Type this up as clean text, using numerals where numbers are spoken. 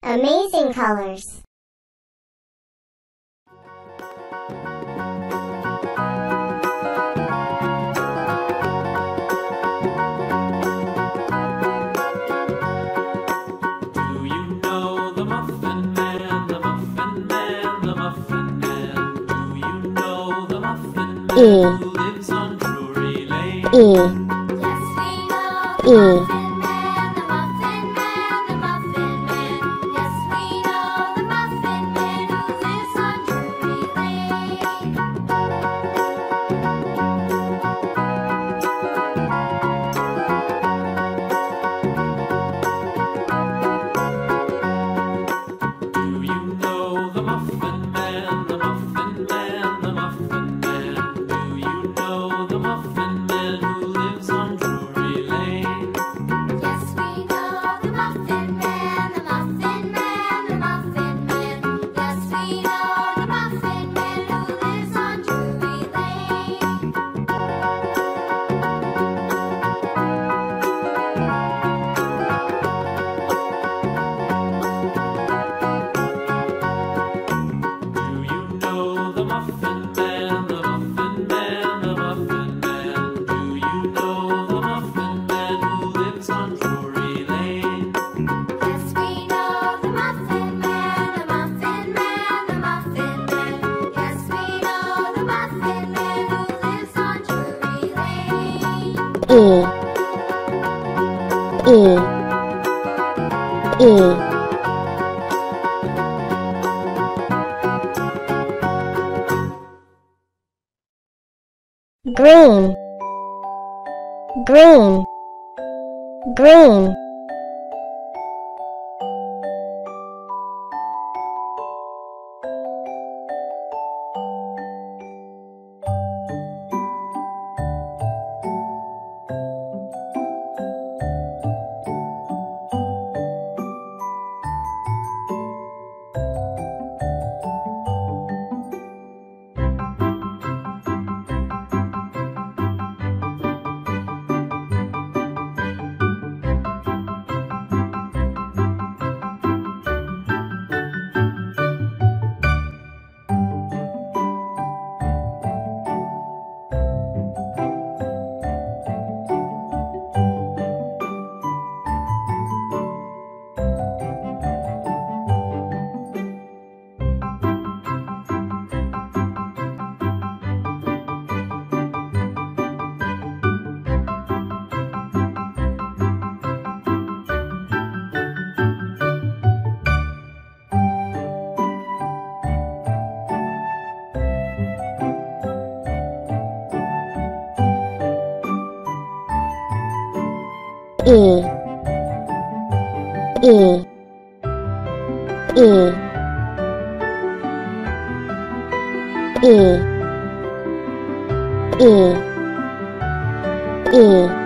Amazing colors. Do you know the Muffin Man, the Muffin Man, the Muffin Man? Do you know the Muffin Man who lives on Drury Lane? E. Yes, we know the E. Muffin Man, the Muffin Man, the Muffin Man. Yes, we know the Muffin Man who lives on Drury Lane. Do you know the Muffin Man, the Muffin Man, the Muffin Man? Do you know the Muffin Man who lives on Drury Lane? Yes, we know the Muffin Man, the Muffin Man, the Muffin Man. Yes, we know the Muffin Man who lives on Drury Lane. Do you know the Muffin Man, the Muffin Man, the Muffin Man? Do you know the Muffin Man who lives on Drury Lane? Yes, we know the Muffin Man, the Muffin Man, the Muffin Man. Yes, we know the Muffin Man who lives on Drury Lane. E. E. E. Green. Green. Green. E. E. E. E. E. E.